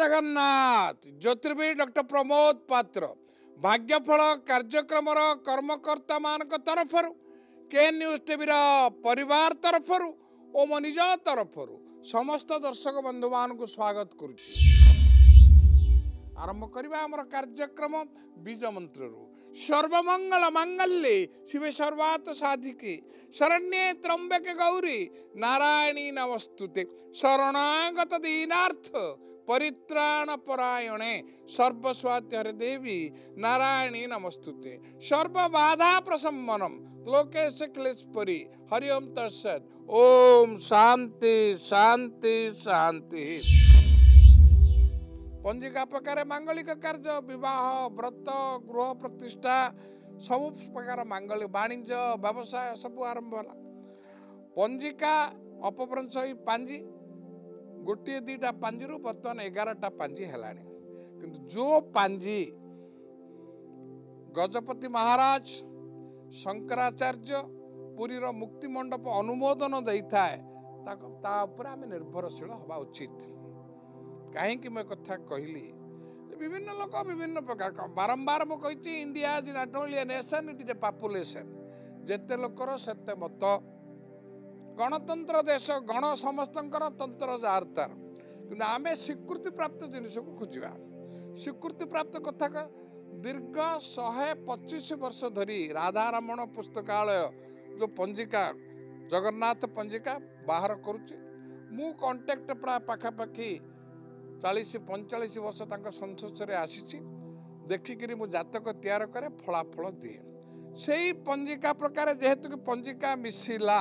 Jagannath. ज्योतिर्विद doctor Pramod पात्र भाग्यफल कार्यक्रम कर्मकर्ता मान तरफ के न्यूज टीवी परिवार तरफ और मो निज तरफ समस्त दर्शक बंधु मान को स्वागत करुँ। आरंभ करवा आम कार्यक्रम बीज मंत्र सर्वमंगल मांगल्ये शिवे सर्वार्थ साधिके शरण्ये त्र्यंबके गौरी नारायणी नमस्तुते शरणागत दीनार्थ परित्राण परायणे सर्वस्वाति हरे देवी नारायणी नमस्तुते सर्वबाधा प्रशमनम लोकेश क्लेशपरि हरि ओम तत्सत्। ओम शांति शांति शांति। पंजिका प्रकार मांगलिक कार्य विवाह व्रत गृह प्रतिष्ठा सब प्रकार मांगलिक वाणिज्य व्यवसाय सब आरंभ है। पंजिका अपभ्रंश पांजी गोटे दीटा पांजी बर्तमान 11टा पांजी है किंतु जो पांजी गजपति महाराज शंकराचार्य पुरीर मुक्ति मंडप अनुमोदन दे था निर्भरशील हवा उचित। कहीं मैं कथा कहली विभिन्न लोक विभिन्न प्रकार बारंबार मुझे India is not only a nation it is a population जेते लोकर सेते मत गणतंत्र देश गण समस्त तंत्र जार तार कि आम स्वीकृति प्राप्त जिनिस को खोजा स्वीकृति प्राप्त कथा दीर्घ 125 वर्ष धरी राधारमण पुस्तकालय जो पंजिका जगन्नाथ पंजिका बाहर करुच्ची मु कंटेक्ट प्राय पाखापाखि 40-45 वर्ष संसर्श आसी देखिकी मु जातक तैयार करे फलाफल दिए से पंजिका प्रकार जेहेतु कि पंजिका मिसिला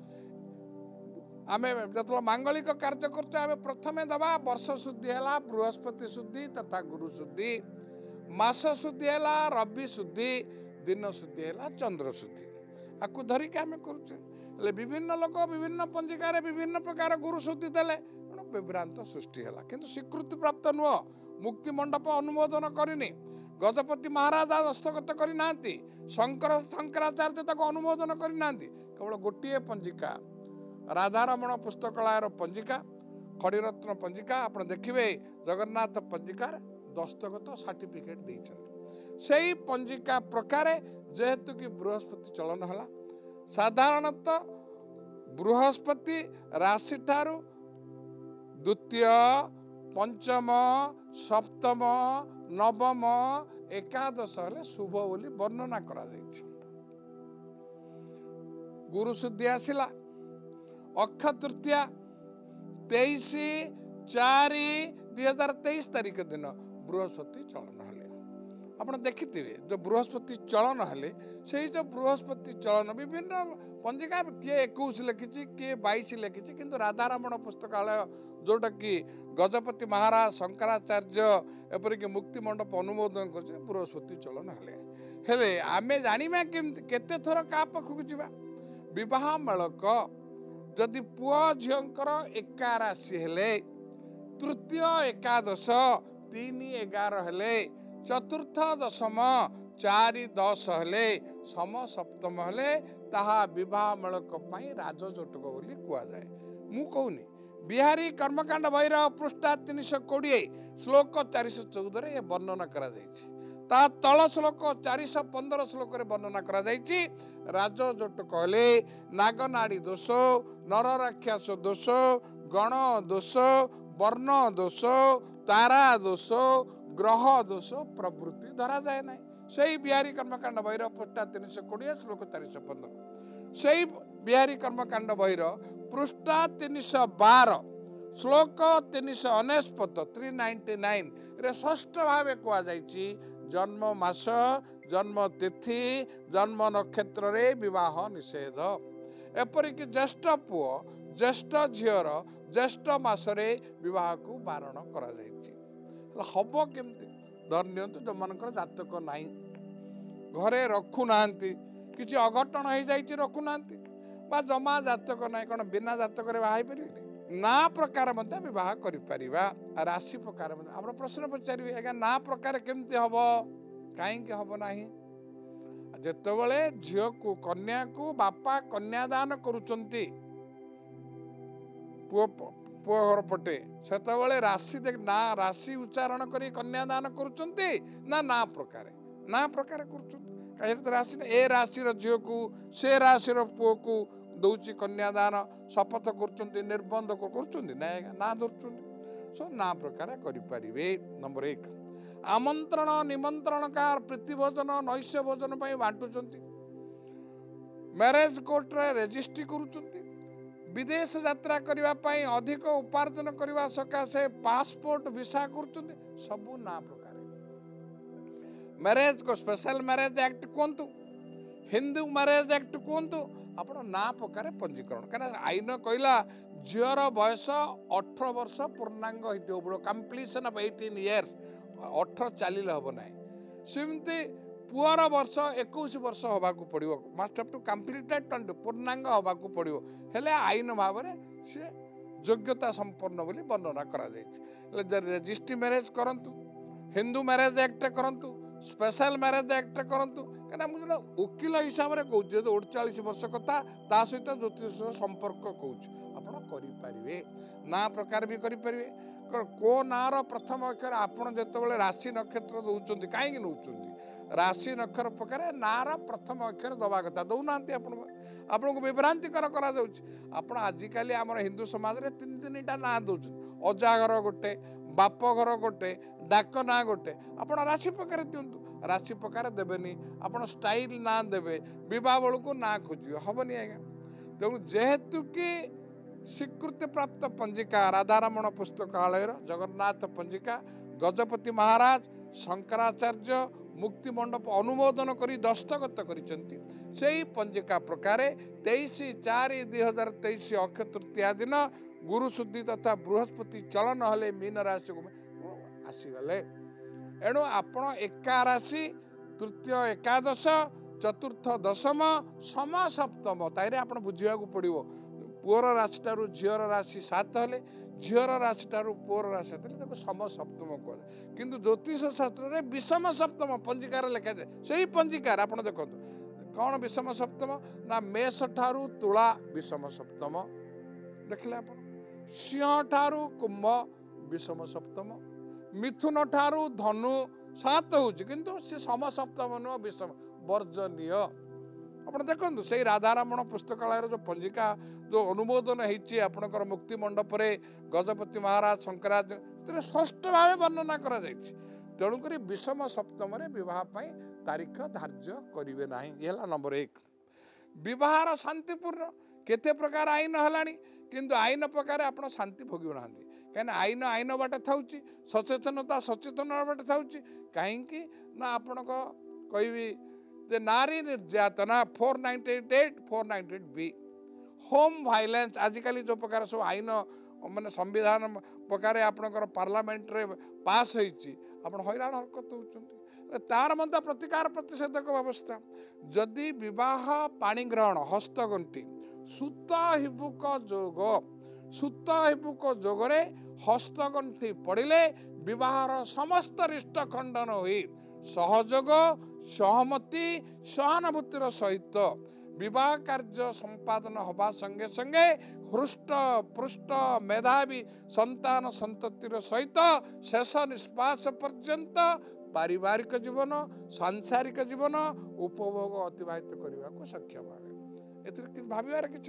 आमे जो मांगलिक कार्य कर प्रथम दबा वर्ष शुद्धि है बृहस्पति शुद्धि तथा गुरु शुद्धि मास शुद्धि है रवि शुद्धि दिन शुद्धि है चंद्र शुद्धि आपको धरिकी आम कर विभिन्न लोक विभिन्न पंजिकार विभिन्न प्रकार गुरु शुद्धि देले विभ्रांत सृष्टि है किंतु स्वीकृति प्राप्त नुह मुक्ति मंडप अनुमोदन करनी गजपति महाराज हस्तगत करना शंकराचार्य अनुमोदन करना केवल गोटे पंजिका राधारमण पुस्तकालय पंजिका खड़ीरत्न पंजिका आप देखिए जगन्नाथ पंजिकार दस्तगत सर्टिफिकेट देते से पंजिका प्रकार जेहेतु कि बृहस्पति चलन है साधारणतः बृहस्पति राशि ठारू द्वितीय पंचम सप्तम नवम एकादश शुभ बोली वर्णना करा गुरु शुद्धि आसला अक्षय तृतीया 23/4/2023 तारीख दिन बृहस्पति चलन है आप देखिथे जो बृहस्पति चलन है से जो बृहस्पति चलन विभिन्न पंजिका किए 21 लिखी किए 22 लिखी किंतु राधारमण पुस्तकालय जोटा कि गजपति महाराज शंकराचार्य एपरिक मुक्ति मंडप अनुमोदन कर बृहस्पति चलन है आमे जानिबा केते थर का पाखक जीवा विवाह मेलक जदि पुआ झींकर एका राशि हेले तृतीय एकादश 3-11 हेले चतुर्थ दशम 4-10 हेले सम सप्तम हेले ताहा विवाह मेलक राजजोटक बोली कहुए मु कहूनी बिहारी कर्मकांड भैर पृष्ठा 320 श्लोक 414 ये वर्णना करा ता तल श्लोक 415 श्लोक वर्णना करा राजजोटक हेले नागनाड़ी दोष नर राक्षस दोष गण दोष वर्ण दोष तारा दोष ग्रह दोष प्रवृत्ति धरा जाए ना से बिहारी कर्मकांड भैर पृष्ठा 320 श्लोक 415 से बिहारी कर्मकांड भैर पृष्ठा 312 श्लोक 349 399 रे षष्ठ भाव कहुई जन्म मास जन्म तिथि जन्म नक्षत्र रे विवाह निषेध एपरिक ज्येष्ठ पुओ ज्येष्ठ झीर ज्येष्ठ मासरे विवाह को बारण करा हम केमती धर नि जो मन जातक ना घरे रखुना कि अघटन हो जाए रखुना जमा जातक ना कौन बिना जातक बाहर पारे ना प्रकार बह कर राशि प्रकार आप प्रश्न पचारे आज्ञा ना प्रकार केमती हम कहीं हम ना जिते झील को कन्या को बापा कन्यादान करुचंती पुओ घर पटे से राशि ना राशि उच्चारण कर कन्यादान ना प्रकार कर राशि ए राशि झील को से राशि पुओ को दौची कन्यादान शपथ कर निर्बंध ना धर सो ना प्रकार करें। नंबर 1 आमंत्रण निमंत्रण कार प्रीतिभोजन नैश्य भोजन बांटुंट मैरेज कोर्ट रे रेजिस्ट्री करुँच विदेश यात्रा करने अधिक उपार्जन करने सकाशे पासपोर्ट वीसा कर सबू ना प्रकार मैरेज को स्पेशल मैरेज एक्ट कहतु हिंदू मैरेज एक्ट कहतु आप ना प्रकार पंजीकरण कहीं आईन कहला झीर बयस 18 वर्ष पूर्णांग हो कम्प्लीशन ऑफ 18 इयर्स 18 चलिए हम ना सेमती पुअर वर्ष 21 वर्ष होबाक पड़ो मस्ट हैव टू कंप्लीटेड 20 पूर्णांग होबाक पड़ो हेले आईन भाव में सी योग्यता संपन्न बोली वर्णना करा रजिस्ट्री मैरेज करंतु हिंदू मैरेज एक्ट करंतु स्पेशल मैरेज एक्ट करंतु कहीं मुझे वकिल हिसाब से कहूँ 48 वर्ष कथा ता सहित ज्योतिष संपर्क कहूँ आपरे ना प्रकार भी करें को नार प्रथम अक्षर आपड़ जिते राशि नक्षत्र दौरान कहीं नौ राशि नक्षत्र प्रकार नार प्रथम अक्षर दवा कथा दौना आपको विभ्रांतिकर कर आजिकल आम हिंदू समाज में 3-3टा ना दौरान अजा घर गोटे बाप घर गोटे डाक ना गोटे आप राशि प्रकार दिंतु राशि प्रकार देवेनि आप स्टाइल ना देवे बा बेलू ना खोज हेनी आज्ञा तेणु जेहेतु कि स्वीकृति प्राप्त पंजिका राधारमण पुस्तकालय जगन्नाथ पंजिका गजपति महाराज शंकराचार्य मुक्ति मंडप अनुमोदन कर दस्तखत कर पंजिका प्रकार 23/4/2023 अक्षय तृतीया दिन गुरु शुद्धि तथा बृहस्पति चलन हेले मीन राशि को आसीगले एणु आपण एका राशि तृतीय एकादश चतुर्थ दशम सम सप्तम ताइरे आपण बुझिया को पड़िवो पुअर राशि टारू झीर राशि 7 हेले झीर राशि टारू पुअर राशि 7 हेले सम सप्तम कहे किंतु ज्योतिष शास्त्र में विषम सप्तम पंजिकार लिखा जाए से पंजिकार आप देखो कौन विषम सप्तम ना मेष ठारू तुला विषम सप्तम देखले आप सिंह ठारू कुंभ विषम सप्तम मिथुन ठारू धनु 7 हो किंतु से सम सप्तम नुह विषम वर्जनीय आप देखो से राधारमण पुस्तकालय जो पंजिका जो अनुमोदन होती आपणकर मुक्ति मंडप गजपति महाराज शंकराचार्य स्पष्ट भाव वर्णना कर तेणुक विषम सप्तम बह तारीख धार्य करेंगे ना। ये नंबर 1 बहार शांतिपूर्ण केते प्रकार आईन है किंतु आईन प्रकार आप शांति भोग ना कहीं आईन आईन बाटे था सचेतनता सचेतन बाटे था कहीं आपण कहि जे नारी निर्यातना 498 होम वायलेंस आजिकल जो प्रकार सब आईन माने संविधान प्रकार आपणकर पार्लियामेंट रे पास होती आप हैरान हरकत होती तार मध्य प्रतिकार प्रतिषेधक व्यवस्था जदि विवाह पाणी ग्रहण हस्तगंठी सूत हिबुक जोगरे हस्तगंठी पड़े विवाहर समस्त रिष्ट खंडन हुई सहयोग सहमति सहानुभूतिर सहित विवाह कार्य संपादन होबा संगे संगे हृष्ट पृष्ठ मेधावी संतान संततिर सहित शेष निष्पास पर्यंत पारिवारिक जीवन सांसारिक जीवन उपभोग अतिबाहित करने को सक्षम है भावार कि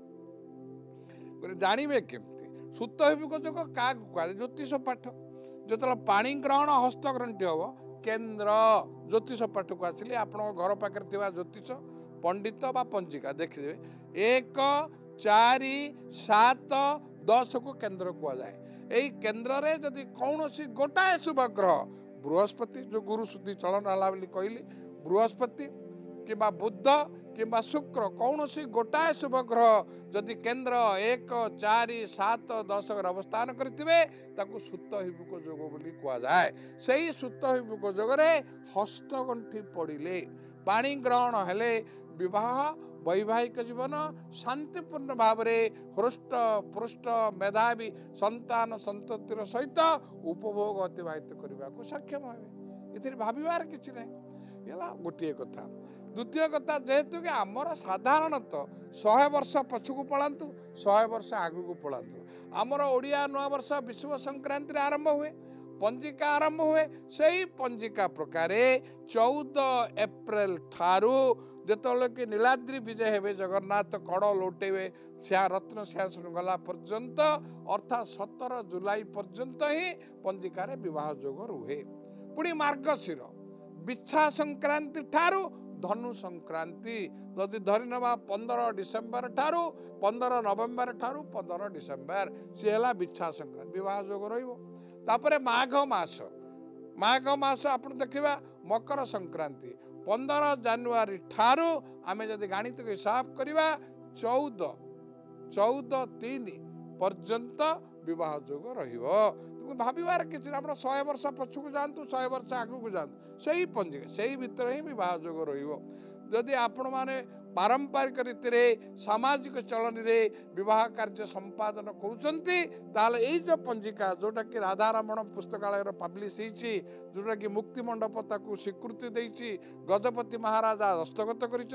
जानवे केमती सूत हिबिक जोग क्या कह ज्योतिष पाठ जो पाणी ग्रहण हस्तग्रंथि हम केन्द्र ज्योतिष पाठ को आसिले आप घर पाखे ज्योतिष पंडित बा पंजिका देखिए 1 4 7 10 को केन्द्र कहुए यही केन्द्र में जदि कौन सी गोटाए शुभ ग्रह बृहस्पति जो गुरु शुद्धि चलन है कहली बृहस्पति कि बुध कि शुक्र कौन सी गोटाए शुभ ग्रह जदि केन्द्र 1 4 7 10 अवस्थान करेंगे सूत हिबुक जोग बोली कहुए से ही सूत हिबुक जोगरे हस्तगंठी पड़े पाणी ग्रहण हेले विवाह वैवाहिक जीवन शांतिपूर्ण भाव में हृष्ट पृष्ठ मेधावी संतान संततिर सहित उपभोग अतिबाहित करने को सक्षम हे भावार कि गोटे कथा द्वितीय कथा जेहेतु कि आमर साधारणतः 100 वर्ष पछकू पलांतु 100 वर्ष आगू पलांतु आमर ओडिया नूआ वर्ष विश्व संक्रांति आरंभ हुए पंजिका आरंभ हुए सही पंजिका प्रकार 14 एप्रिल ठारू जेतले कि नीलाद्री विजय हेबे जगन्नाथ कड़ लौटेबे रत्न सिंहासन गला पर्यंत अर्थात 17 जुलाई पर्यंत ही पंजिकार विवाह जोग रुहे पुणी मार्गशीर बिछा संक्रांति ठारू धनु संक्रांति जदि धरी नवा 15 डिसेम्बर ठारू 15 नवेम्बर ठारू 15 डिसेम्बर सी है बिछा संक्रांति विवाह जोग रही माघ मास आप देखा मकर संक्रांति 15 जानुआरी ठारू आमे जदि गणित को हिसाब करवा 14/3 पर्यंत विवाह जोग भावार किसी 100 वर्ष पछकू जातु 100 वर्ष आगू जातु से ही पंजिका से ही भितर ही विवाह जोग रदि आपण मैंने पारंपरिक रीति रे सामाजिक चलन रे विवाह कार्य संपादन करुँच जो पंजिका जोटा कि राधारमण पुस्तकालय पब्लिश होती जोटा कि मुक्ति मंडप ताकू स्वीकृति देती गजपति महाराजा दस्तखत कर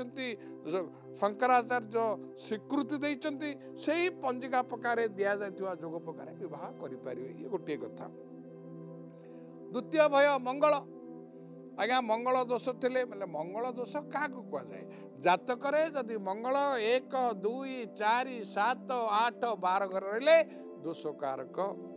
शंकराचार्य स्वीकृति देती से ही पंजिका प्रकार दि जाता जोग प्रकार विवाह करें ये गोटे कथा। द्वितीय भय मंगल आज्ञा मंगल दोष थे मंगल दोष क्या कहुए जातक जदि मंगल 1 2 4 7 8 12 घर रही दोष कारक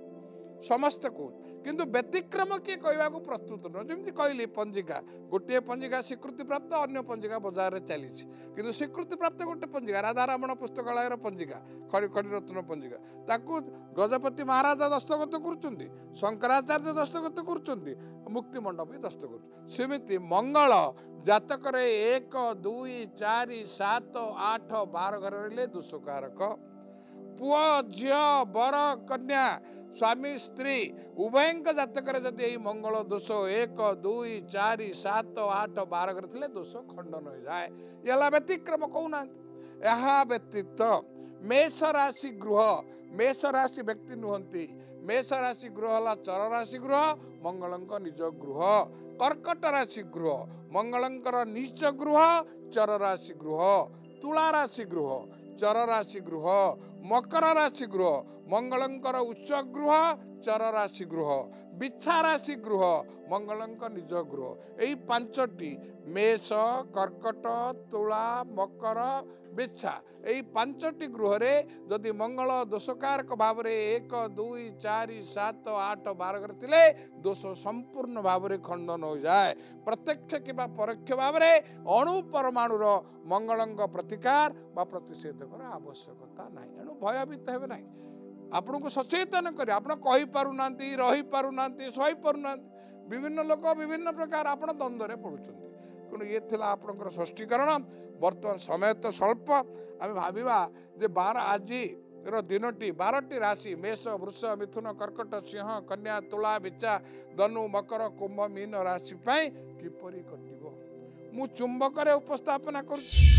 समस्त को किंतु व्यतिक्रम किए कहवा प्रस्तुत नुह जमी कहली पंजिका गोटे पंजिका स्वीकृति प्राप्त अन्य पंजिका बजार चली किंतु स्वीकृति प्राप्त गोटे पंजिका राधारमण पुस्तकालय पंजिका खड़ीरत्न पंजिका ताकू गजपति महाराजा दस्तखत कर शंकराचार्य दस्तखत कर मुक्ति मंडप दस्तखत सेमती मंगल जातक 1 2 4 7 8 12 घर रही दोषकारक पुआ झील बर कन्या स्वामी स्त्री उभय जातक जदि मंगल दोष 1 2 4 7 8 12 घर थे दोष खंडन हो जाए ये व्यतिक्रम कहना यह व्यतीत मेष राशि गृह मेष राशि व्यक्ति नुहति मेष राशि गृह है चर राशि गृह मंगल निज गृह कर्कट राशि गृह मंगलंकर नीच गृह चर राशि गृह तुला राशि गृह चर राशि गृह मकर राशि गृह मंगलंकर उच्च गृह चर राशि गृह बिछा राशि गृह मंगलंक निज गृह यही 5टी मेष कर्कट तुला मकर बिछा यही 5टी गृह रे जदि मंगल दोषकारक भाव में 1 2 4 7 8 12 थे दोष संपूर्ण भाव में खंडन हो जाए प्रत्यक्ष कि परोक्ष भाव में अणु परमाणुर मंगलंक प्रतिकार व प्रतिषेधक आवश्यकता ना एणु भयभीत हे ना आपन को सचेतन कर कही पारुना रही पारुना सही पारुना विभिन्न लोक विभिन्न प्रकार आप द्वंद्व पड़ुं तेणु ये थिला आपणकर षष्ठीकरण वर्तमान समय तो स्वल्प आम भाविबा जे 12 आज दिनटी 12टी राशि मेष वृष मिथुन कर्कट सिंह कन्या तुला बिचा धनु मकर कुंभ मीन राशि किपरि कटिबो मु चुंबक उपस्थापना कर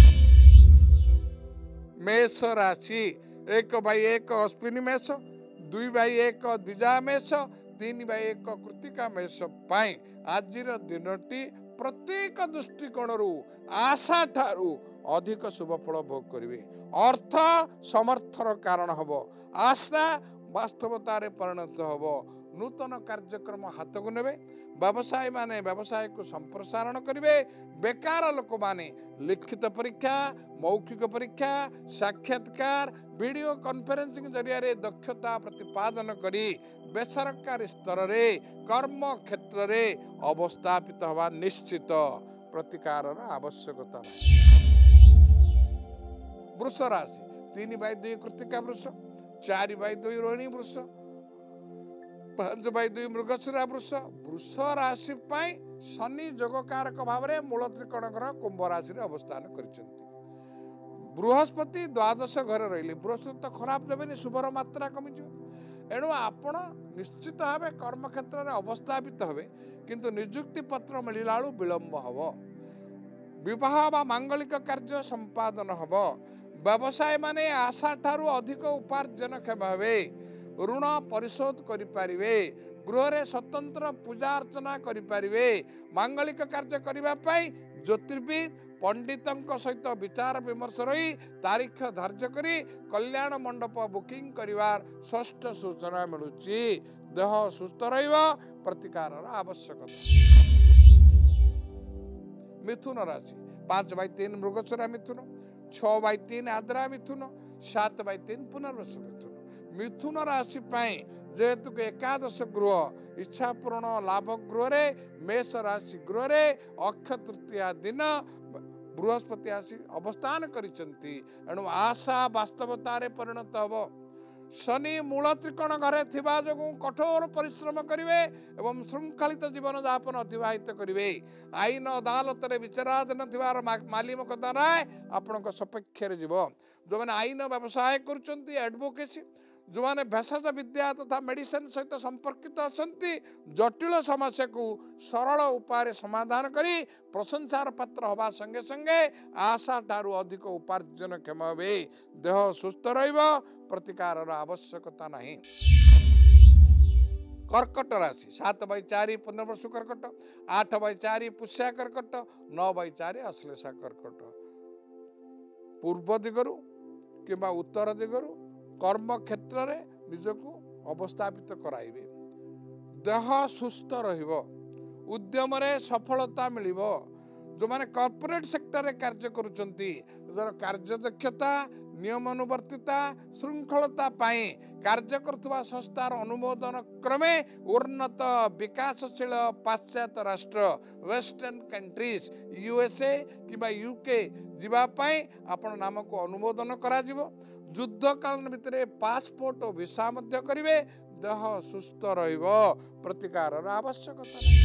मेष राशि 1/1 अश्विनी मेष 2/1 द्विजा मेष 3/1 कृतिका मेष आज दिनटी प्रत्येक दृष्टिकोण आशा ठारू अधिक शुभ फल भोग करेंगे अर्थ समर्थर कारण हम आशा वास्तवतार परिणत हम नूतन कार्यक्रम हाथ को नेबे व्यवसायी माने व्यवसाय को संप्रसारण करेंगे बेकार लोक माने लिखित परीक्षा मौखिक परीक्षा साक्षात्कार वीडियो कॉन्फ्रेंसिंग जरिया दक्षता प्रतिपादन करी बेसरकारी स्तर रे कर्म क्षेत्र रे अवस्थापित हवा निश्चित प्रतिकार आवश्यकता। वृष राशि 3/2 कृतिका वृष 4/2 रोहिणी वृष 5/2 मृगशिरा वृष वृष राशि शनि जोगकारक भाव में मूल त्रिकोणकर कुंभ राशि अवस्थान कर बृहस्पति द्वादश घर रही बृहस्पति तो खराब देवे शुभर मात्रा कमिज एणु आपण निश्चित भाव कर्म क्षेत्र में अवस्थापित हे किंतु निजुक्ति पत्र मिलला विलंब हम विवाह बा मांगलिक कार्य संपादन हम व्यवसाय माने आशा ठारू अधिक उपार्जन क्षम हे ऋण परिशोध करें गृह रे स्वतंत्र पूजा अर्चना करें मांगलिक कार्य करने ज्योतिर्विद पंडितों सहित विचार विमर्श रही तारीख धार्य करी कल्याण मंडप बुकिंग करिवार स्पष्ट सूचना मिलुची। देह सुस्थ रहिबो प्रतिकार आवश्यकता। मिथुन राशि 5/3 मृगशिरा मिथुन, 6/3 आद्रा मिथुन, 7/3 पुनर्वसु मिथुन। मिथुन राशि जेहेतु एकादश गृह इच्छा पूर्ण लाभ गृह रे मेष राशि गृह रे अक्षय तृतीया दिन बृहस्पति आसी अवस्थान करिसंती एणु आशा वास्तवतारे परिणत हब। शनि मूल त्रिकोण घरे थिबा जगु कठोर परिश्रम करिवे एवं श्रृंखलित जीवन यापन अतिवाहित करिवे। आईन अदालत रे विचाराधीन थिबार माली मकद्दमा आपनक सपक्ष रे जीव। जो माने आईन व्यवसाय करूचंती एडवोकेसी, जो माने भेषज विद्या तथा मेडिसिन सहित संपर्कित अछंती जटिल समस्या को सरल उपाय समाधान करी प्रशंसार पात्र हवा संगे संगे आशा ठारू अधिक उपार्जन क्षम हे। देह सुस्थ रहिबो प्रतिकार आवश्यकता नहीं। कर्कट राशि 7/4 पुनर्वसु कर्कट, 8/4 पुष्या कर्कट, 9/4 अश्लेषा कर्कट। पूर्व दिगरु किंबा उत्तर दिगरु कर्म क्षेत्र रे निजको अवस्थापित कराइबे। देह सुस्थ रहिबो, उद्यम रे सफलता मिलिबो। जो माने कॉर्पोरेट सेक्टर रे कार्य करूचंती कार्य दक्षता नियमानुवर्तिता श्रृंखलता पाई कार्य करथुवा संस्थार अनुमोदन क्रमे उन्नत विकासशील पाश्चात्य राष्ट्र वेस्टर्न कंट्रीज यूएसए किबा यूके जीवा पाई आपण नाम को अनुमोदन करा जिवो। युद्ध काल भितर पासपोर्ट और वीसा मध्य करिवे। देह सुस्थ रहिबो प्रतिकार आवश्यकता।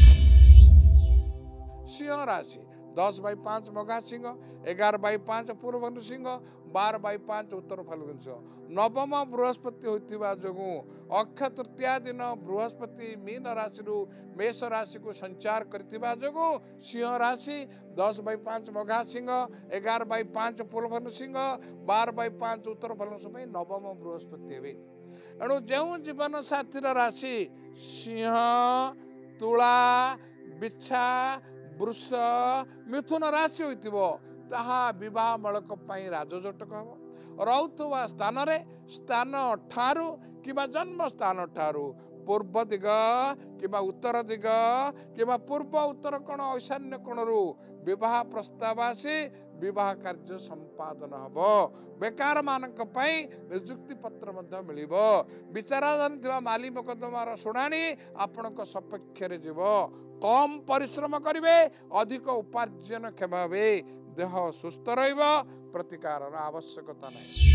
सिंह राशि 10/5 मघा सिंह, 11/5 पूर्व सिंह, 12/5 उत्तर फाल्गुन सिंह। नवम बृहस्पति होइतिबा जगु अक्षय तृतीया दिन बृहस्पति मीन राशि रु मेष राशि को संचार करतिबा जगु सिंह राशि 10/5 मघा सिंह, 11/5 पूर्व सिंह, 12/5 उत्तर फाल्गुन सिंह नवम बृहस्पति हेबे। एणु जो जीवन साथी राशि सिंह, तुला, बिच्छा, वृष, मिथुन राशि होइतिबो ताहा विवाह मलक पाई राजजटक हबो। रहुथुवा स्थान रे स्थान ठारू किबा जन्म स्थान ठारू पूर्व दिग किबा उत्तर दिग किबा पूर्व उत्तर कोण ईशान्य कोणरू विवाह प्रस्ताव आसी विवाह कार्य संपादन हबो। बेकार मानक पाई नियुक्ति पत्र मध्य मिलिबो। विचाराधीन थिबा माली मकद्दमार शुणाणी आपणक सपक्ष रे जीवो। कम परिश्रम करिवे अधिक उपार्जन क्षम हेबे। देह सुस्थ रहिबो प्रतिकार आवश्यकता नहीं।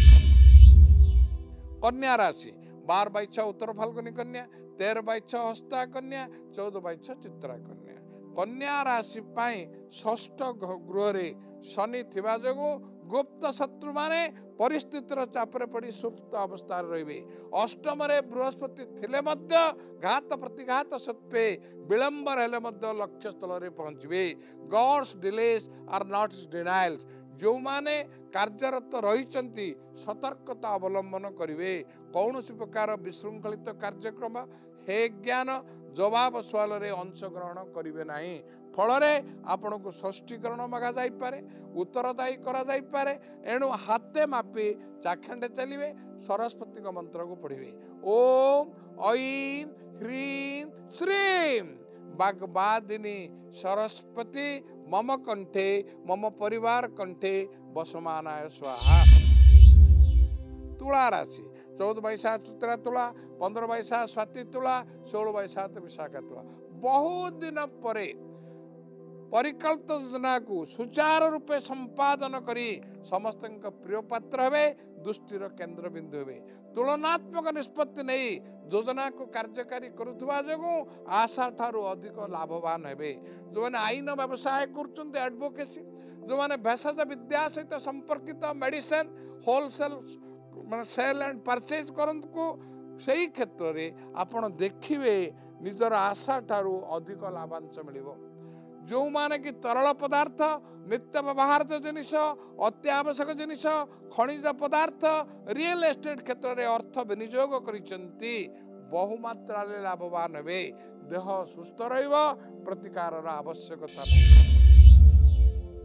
कन्या राशि 12/6 उत्तर फाल्गुनी कन्या, 13/6 हस्ता कन्या, 14/6 चित्रा कन्या। कन्या राशि पाई षष्ठ गृह रे शनि थिबा जगु गुप्त शत्रु माने परिस्थितिर चापरे पड़ी सुप्त अवस्था रहिबे। अष्टम रे बृहस्पति थिले मध्य घात प्रतिघात सत्वे विलंब हेले मध्य लक्ष्य स्थल रे पहुंचबे। God's delays are not denials. जो माने कार्यरत रहिचंती सतर्कता अवलंबन करिवे। कौनसी प्रकार विशृंखलित कार्यक्रम हे ज्ञान जवाब सवाल रे अंशग्रहण करिवे नाही। फलरे आपण को षष्ठीकरण मगा जाई पारे, उत्तरदायी करा जाई पारे। एणु हाथे मापी चाखंडे चलिवे। सरस्वती का मंत्र को पढ़िवे। ओम ऐं ह्रीं श्रीं वाग्वादिनी सरस्वती मम कंठे मम परिवार कंठे वसमानाय स्वाहा। तुला राशि 14/7 चित्रा तुला, 15/7 स्वाति तुला, 16/7 विशाखा तुला। बहुत दिन परे परिकल्पित योजना को सुचारू रूपे संपादन करी समस्त प्रिय पात्र हेबे, दृष्टिर केन्द्र बिंदु हेबे। तुलनात्मक निष्पत्ति नहीं योजना को कार्यकारी करुवा जगु आशा ठारू अधिक लाभवान हेबे। जो माने आईन व्यवसाय करुचंती एडवोकेसी, जो माने भेषज विद्या सहित संपर्कित मेडिसिन होलसेल माने सेल एंड परचेज करंत को सही क्षेत्र रे आपण देखिबे निजर आशा ठारू अधिक लाभांश मिलिबो। जो माने कि तरल पदार्थ नित्य व्यवहार जिनिस अत्यावश्यक जिनिस खनिज पदार्थ रियल एस्टेट क्षेत्र में अर्थ विनियोग करिसंती बहुमात्रा लाभवान हेबे। देह सुस्थ रहिबो प्रतिकार आवश्यकता।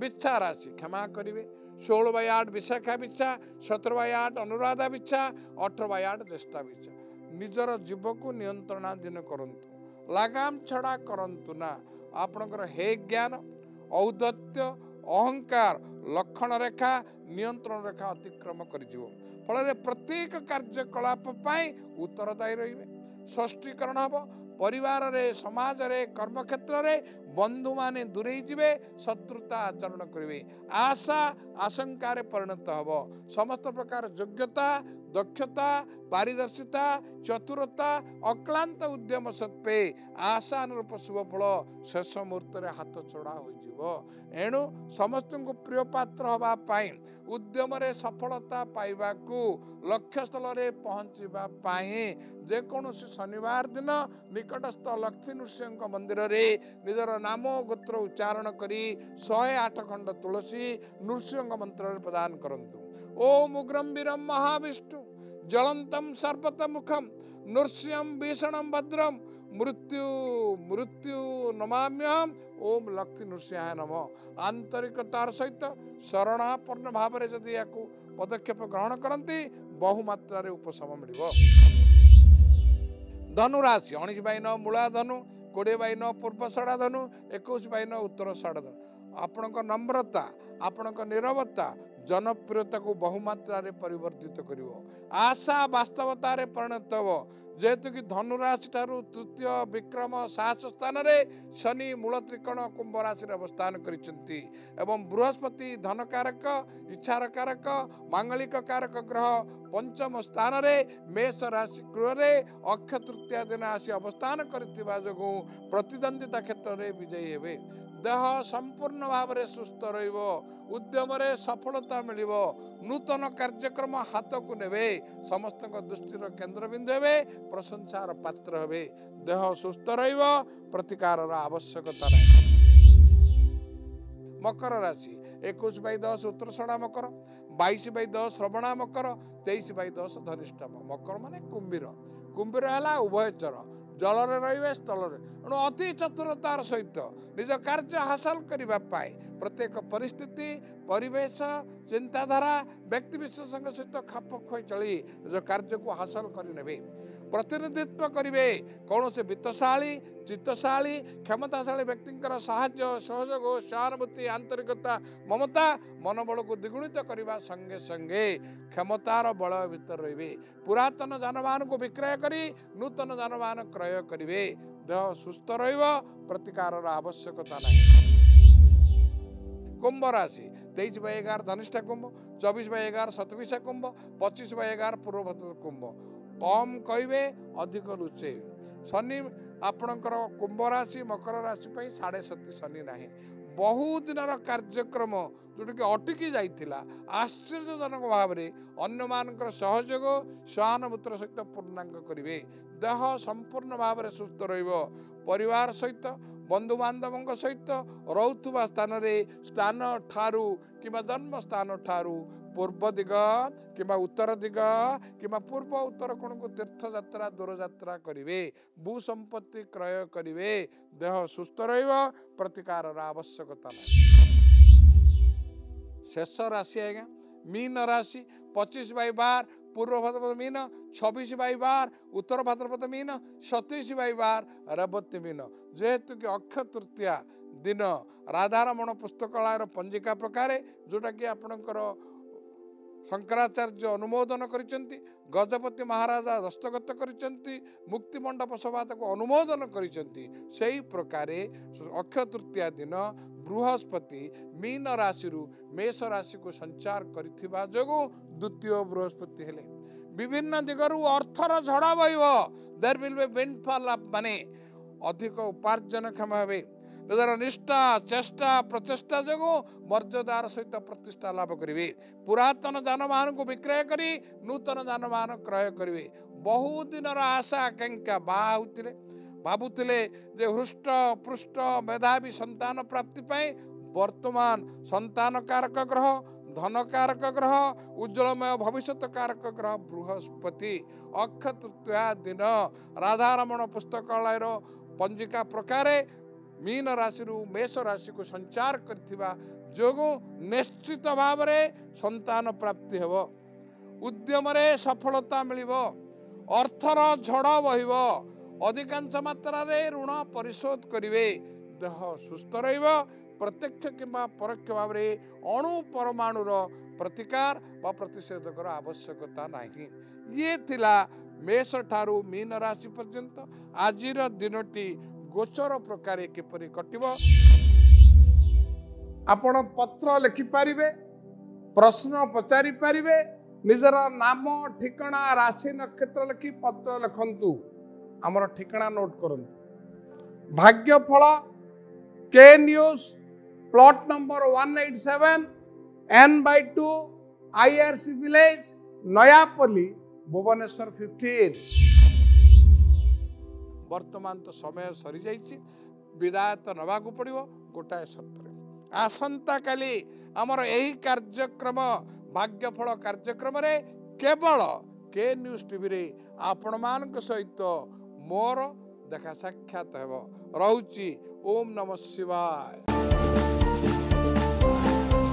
बिच्छा राशि क्षमा करेंगे 16/8 विशाखा बिच्छा 17/8 अनुराधा बिच्छा 18/8 ज्येष्ठा बिच्छा निजर जीव को नियंत्रणाधीन करंतु लगाम छड़ा करंतु ना आपणकर हे ज्ञान औदत्य अहंकार लक्षण रेखा नियंत्रण रेखा अतिक्रम कर फल प्रत्येक कार्यकलाप उत्तरदायी रहिबे षष्टीकरण हम परिवार रे समाज रे कर्म क्षेत्र रे बंधु माने दूरे जीवे शत्रुता आचरण करेंगे आशा आशंका परिणत हब समस्त प्रकार योग्यता दक्षता पारदर्शिता चतुरता अक्लांत उद्यम सत्वे आशा अनुरूप शुभ फल शेष मुहूर्त हाथ छड़ा हो एणु समस्त को प्रिय पात्र हवापाई उद्यम रे सफलता पाइबा को लक्ष्य स्थल रे पहुँचवा जेकोसी शनिवार दिन निकटस्थ लक्ष्मी नृसिंह मंदिर रे निजर नाम गोत्र उच्चारण करी 108 खंड तुलसी नृसिंह मंत्र प्रदान करंतु ओम उग्रम वीरम महाविष्णु ज्वलंतम सर्वतमुखम नृसिंहं भीषणं भद्रम मृत्यु मृत्यु नमाम्यहम ओम लक्ष्मी नृसिंहाय नमः आंतरिकतार सहित शरणापन्न भाव में जदि या पदक्षेप ग्रहण करती बहुमात्रा उपशम मिल धनुराशि 19/9 मूला धनु 20/9 पूर्व षड़ा धनु 21/9 उत्तर षड़ा धनु आपणक नम्रता आपणक निरवता जनप्रियता को बहुमात्रा परिवर्तित करिवो आशा वास्तवता परिणत हो जेहेतु कि धनुराशि ठारू तृतीय विक्रम साहस स्थान रे शनि मूल त्रिकोण कुंभ राशि अवस्थान करिसेंती एवं बृहस्पति धन कारक इच्छार कारक मांगलिक कारक ग्रह पंचम स्थान रे मेष राशि गृह रे अक्षय तृतीया दिन आसी अवस्थान करथिबा जोगु प्रतिद्वंदिता क्षेत्र रे विजयी हेबे देह संपूर्ण भाव में सुस्थ रहिबो उद्यम रे सफलता मिलिबो नूतन कार्यक्रम हाथ को नेबे समस्त दृष्टिर केन्द्रबिंदु हेबे प्रशंसार पात्र हेबे देह सुस्थ रहिबो प्रतिकार आवश्यकता नहीं। मकर राशि 21/10 उत्तरषणा मकर 22/10 श्रवणा मकर 23/10 धनिष्ठा मकर माने कुंभीर कुंभीर है उभयचर जल रे स्थल एणु अति चतुरतार सहित निज कार्य हासिल करने प्रत्येक परिस्थिति परिवेश चिंताधारा व्यक्ति विशेष सहित खाप खुआई चली निज कार्य को हासिल करने प्रतिनिधित्व करेंगे कौन से वित्तशाली चित्तशाली क्षमताशाली व्यक्तिंकर साहाय्य सहयोग सहानुभूति आंतरिकता ममता मनोबल को द्विगुणित करने संगे संगे क्षमतार बल भीतर रे पुरातन जानवाहन को विक्रय करी नूतन जानवाहन क्रय करेंगे देह सुस्थ प्रतिकार आवश्यकता नहीं। कुंभ राशि 23/11 धनिष्ठा कुंभ 24/11 शतभिषा कुंभ 25/11 पूर्व कुंभ कम कहे अधिक लुचे शनि आपणकर कुंभ राशि मकर राशि 7.5 शनि नहीं बहुत दिन कार्यक्रम जोटा कि अटकी जाइथिला आश्चर्यजनक भाव में अन्य मानकर सहयोग सहानुभूतिर सहित पूर्णांग करेंगे देह संपूर्ण भाव में सुस्थ रहिबो परिवार सहित बंधु बांधव सहित रोथुवा स्थान रे स्थान ठारू किंबा जन्म स्थान ठारू पूर्व दिग किंबा उत्तर दिग किंबा पूर्व उत्तर कोण को तीर्थ यात्रा दूर यात्रा करेंगे भू संपत्ति क्रय करेंगे देह सुस्थ रहिबो प्रतिकार आवश्यकता नहीं। शेष राशि आज्ञा मीन राशि 25/12 पूर्व भाद्रपद मीन 26/12 उत्तर भाद्रपद मीन 27/12 रेवती मीन जेहेतु कि अक्षय तृतीया दिन राधारमण पुस्तकालय पंजिका प्रकार जोटा कि आपणकर शंकराचार्य अनुमोदन करिसेंती गजपति महाराजा दस्तखत करिसेंती मुक्तिमंडप सभा को अनुमोदन करिसेंती सेही प्रकार अक्षय तृतीया दिन बृहस्पति मीन राशि मेष राशि को संचार करिथिबा जोगु द्वितीय बृहस्पति हेले विभिन्न दिगरु अर्थर झड़ा बहिबो देयर विल बी विंडफॉल माने अधिक उपार्जन क्षम हेबे निजर निष्ठा चेष्टा प्रचेष्टा जोगु मर्यादार सहित प्रतिष्ठा लाभ करेंगे पुरातन जानवाहन को विक्रय करी नूतन जानवाहन क्रय करेंगे बहुत दिन आशा आकांक्षा बाहुतिले भावुले जे हृष्ट पृष्ठ मेधावी संतान प्राप्ति वर्तमान संतान कारक ग्रह धन कारक ग्रह उज्जवलमय भविष्य कारक ग्रह बृहस्पति अक्षय तृतीया दिन राधारमण पुस्तकालय पंजिका प्रकार मीन राशि मेष राशि को संचार करथिबा जो निश्चित भाव संतान प्राप्ति हेब उद्यम सफलता मिलिब अर्थर झड़ बहिब अधिकांश मात्रा ऋण परिशोध करेंगे देह सुस्थ प्रत्यक्ष किंबा परोक्ष भाव अणु परमाणुर प्रतिकार व प्रतिषेधकर आवश्यकता नहीं। ये थिला मेष ठारू मीन राशि पर्यंत आजिर दिनटी गोचर प्रकार किपरि कटिबो। आपण पत्र लिखिपारे प्रश्न पचारि पारे निजर नाम ठिकाना राशि नक्षत्र लिखि पत्र लिखंतु आमर ठिकाना नोट करंतु। भाग्यफल के news plot number 187 N/2 IRC village Nayapalli Bhubaneswar 58। वर्तमान तो समय सरी जाइए विदाय तो नवाक पड़ो गोटाए शर्त आसंता काली आमर यही कार्यक्रम भाग्यफल कार्यक्रम रे केवल के न्यूज टीवी रे आपण मान सहित मोर देखा साक्षात हेब। रहुची ओम नमः शिवाय।